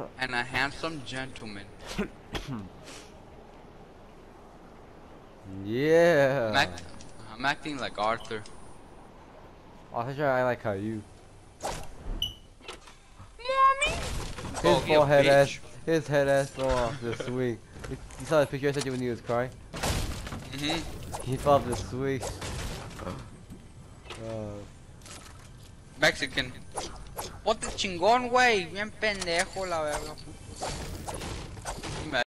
and a handsome gentleman. Yeah. I'm acting like Arthur. I thought I like how you. Oh, His he a forehead ass, bitch. his head ass fell off the swing. You saw the picture I sent you when he was crying? He fell off the swing. Mexican. Ponte chingón, güey. Bien pendejo, la verga.